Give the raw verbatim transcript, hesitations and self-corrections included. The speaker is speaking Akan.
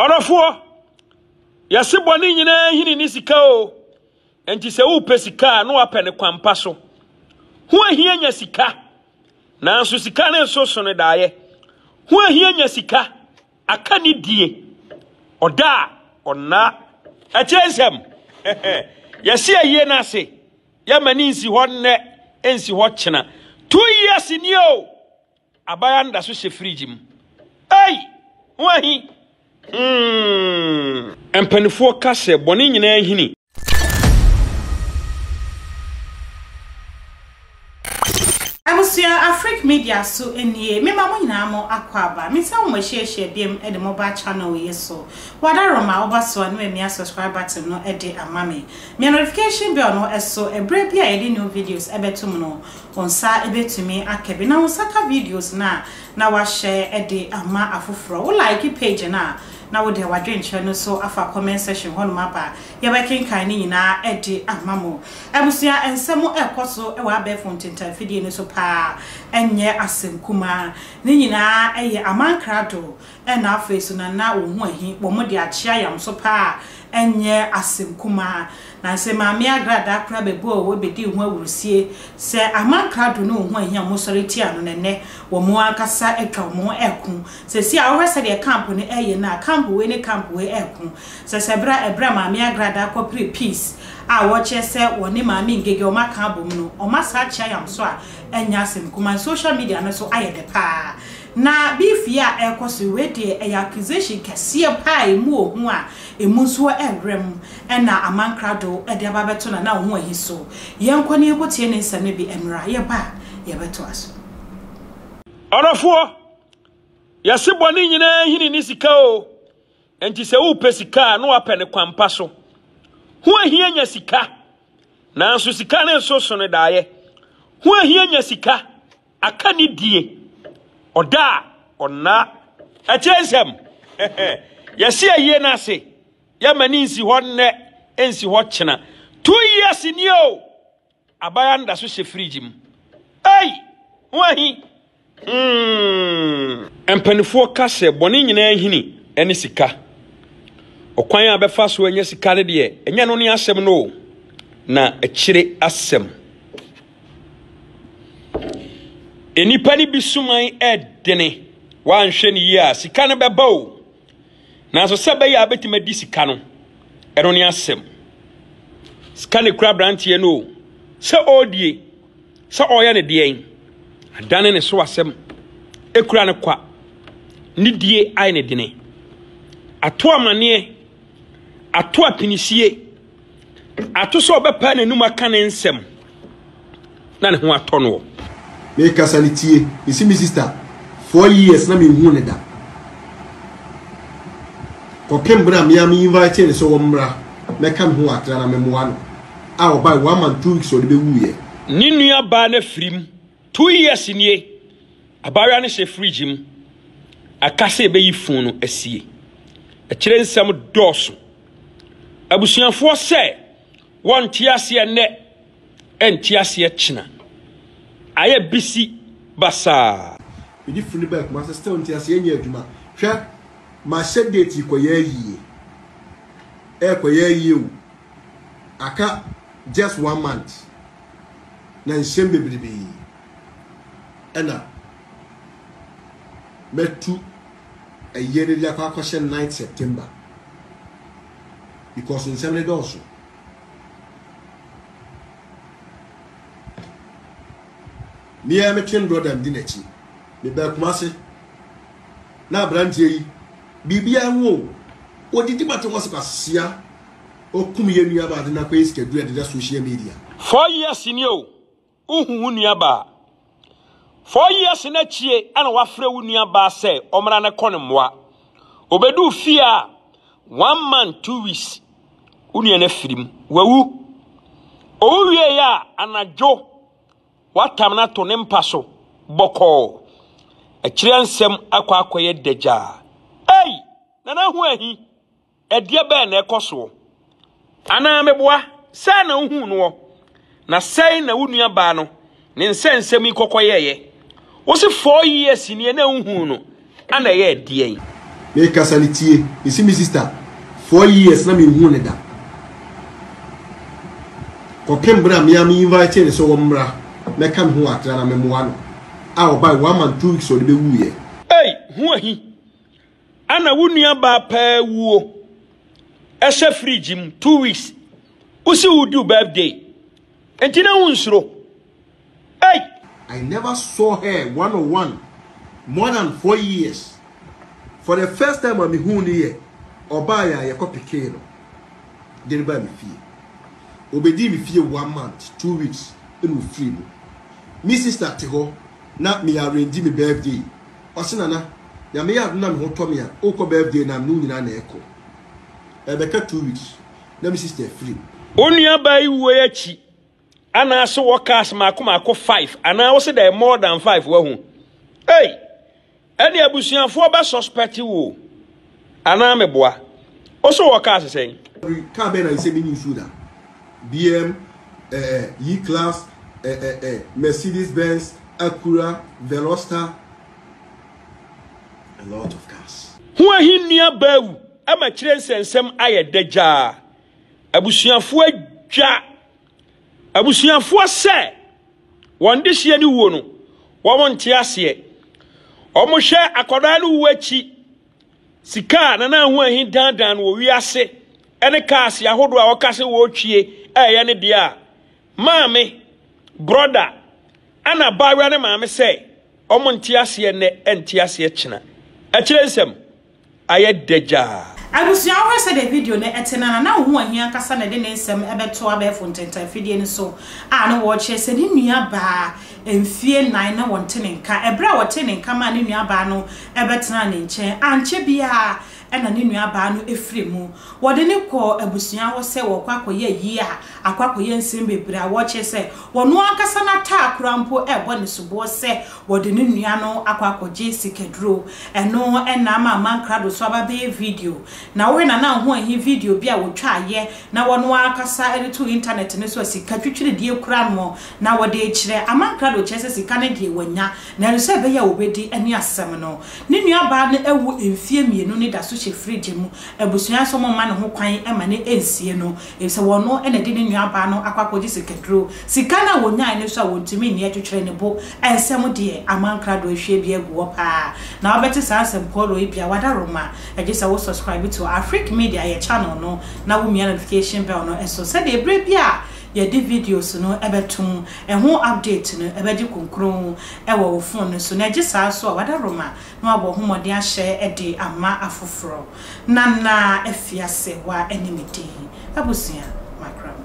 Obofour yasiboni nyina hini ni sika o enti se wo pesika no apɛ ne kwampa so ho ahia nya sika nanso sika ne so so ne daaye ho ahia nya sika aka ni die oda onna achesem yasi aye na se yamani nsi ho ne ensi ho kyena two years ni o abaya nda so she fridge mu ai ho ahi mm empanifo ka se boni nyina hini AfricMedia so enie me ma mo nyina mo akwaba me se mo share share biem e de mobile channel we so wada roma oba so no me subscribe button no e de amame me notification bell no eso ebre bia e de new videos e betum no onsa e betumi akabi na onsa videos na na wa share e de ama afoforo wo like page na na wo de wadwen channel so afa comment section hono mapa ye working kan ni nyina e de amamo abusia ensemo ekoso e wa be fontinta fidie ni so pa enye asemkuma ni nyina eye amankrado e na afesu na na wo hu ahi bo mo de achia yam so pa enye asemkuma na se maami agrada kra bebo wo bedi hu awurusie se amankrado no hu ahi am sori tia no nene wo mo akasa etwa mo eku se si a wo se de camp ni eye na camp we ni camp we eku se se bra ebra maami agrada ko pre peace a wo che se wo ni maami ngege o maka bom no o masa chia yam so a enya asemkuma social media no so aye de pa na bifia ekoso we de e accusation kese pa emu ohu a emu so ebrem na amankrado e de ababeto na na ohu ahi so yenko ne ebotie ne nsame bi emra ye ba ye beto aso Obofour yasiboni nyina hini ni sika o enti se wo pesika no apɛ ne kwampa so ho ahia nya sika nanso sika ne so so ne daaye ho ahia nya sika aka ni die oda onna achesem yasi aye na se yamani nsi ho ne ensi ho kyena two years ni o abaya nda so she fridge mu ai wahi mm empanifo ka se boni nyina hini eni sika okwan abefa so anya sika ne de enya no ne asem no na akire asem enipa ni bisuman edene wan hwe ne yi a sika ne beba o na so sebe ya betima di sika no ero ne asem sika ne kura brantie no se odie se oya ne de en adane ne so asem ekura ne kwa ni die ai ne dene ato amane ato apinisie ato so obepa ne numa ka ne nsem na ne ho ato no me kasanitie isi mi sister four years na me hu ne da ko pembra me am invite ne so wo mra me kam hu atra na me moa no a o bai one month two weeks o de be wuye ni nua ba na frim two years nie abaria ne she fridge mu akase be yi fun no asie a kire nsam doso abusuafo se won tiase ne entiase kyena aye bisi basa we di free back ma sister on tiase enya adwuma hwe ma shed date ko ye yi e ko ye yi o aka just one month na nsem bebrebe ena metu a year de akwa kwashe ninth September because in some also me am a twin brother Dinechi me ba kumase na brantie yi bibia wo odidi bato wose kwasia okum ye nua ba de na kwa iskedu e de social media four years ni o uhu nua ba four years na chie ana wafre wo nua ba se omra na kone moa obedu fia one month two weeks unu na firim wawu owie ya anajo watam na to ne mpaso boko akire nsem akwa akoye deja ei na na hu ahi edie be na ekoso ana meboa sa na hu no na sai na wunua ba no ne nsensem ikokoyeye wo se four years ni na hu no ana ye edie me kasanitie you see me sister four years na me hu ne da ko pembra me am invite ne so wo mra me kam hu atra na me moa no a o buy one man two weeks o de be wu ye hey Hoahi ana wunua ba pa wuo ese fridge m two weeks usi would birthday entina unsuro hey I never saw her one on one more than four years. For the first time I'm who here, Obaya ya copy no. Didn't buy me fee. Obedi me fee one month, two weeks, and free. Me sister Tiho, not me arrange me birthday. Osinana, ya me have none who told me oko birthday na noon in an echo. Ebeka two weeks. Let me sister free. Only by way and I saw workers Makuma five, and I was there more than five. Hey, any abusian for best suspect you, and I'm a boy. Also, workers saying, Cabin and seven shooter, B M, E class, Mercedes Benz, Acura, Veloster, a lot of cars. Who are he near Bow? I'm a chance and some I deja. Abusian for ja. Abusianfo se wonde hye ni wo no wo wonte ase omo hwe akoda no wachi sika na na Hoahi dandan wo wi ase ene kaase ahodo a wokase wo twie eye ne de a maame brother ana bawe ne maame se omo nte ase ne ente ase kina a kirensem aye deja Abusia ho se the video na etena na Hoahi akasa na de ne nsem ebeto abefo ntenta fidie ni so a no wo che se ni nua ba emfie nine na wonte ne nka ebra wote ne nka ma ne nua ba no ebetena ne nche anche bia ena ne nua ba no efre mu wode ne ko abusia ho se wo kwakoye yi a akwakoye nsem bebre a wo che se wono akasa na ta akrampo ebo ne subo se wode ne nua no akwakoje sikedro eno ena ma mankrado so ababe video na we na na Hoahi video bia wo twa ye na wono akasa editu internet ne so sika twitwire die kura no na wode ekire amankrado chese sika ne die wanya na rese be ya obedi eni asem no ne nua ba ne ewu emfie mienu ne da so che fridge mu abusua so mo ma ne ho kwan ema ne ensie no ese wono ene de ne nua ba no akwakoji sikedro sika na wonya ne so wontimi ne twitwire ne bo ensem de amankrado ahwe bia gu wo pa na obeti sa asem polo bia wada roma ejisa wo subscribe to AfricMedia your channel no na wo mia notification bell no eso se de bre bia ye di videos no ebetum e ho update no ebedi konkron e wo phone no so na ejisa so wada roma no abo homode a share e de ama afoforo na na efiase wa enimiti abusia makra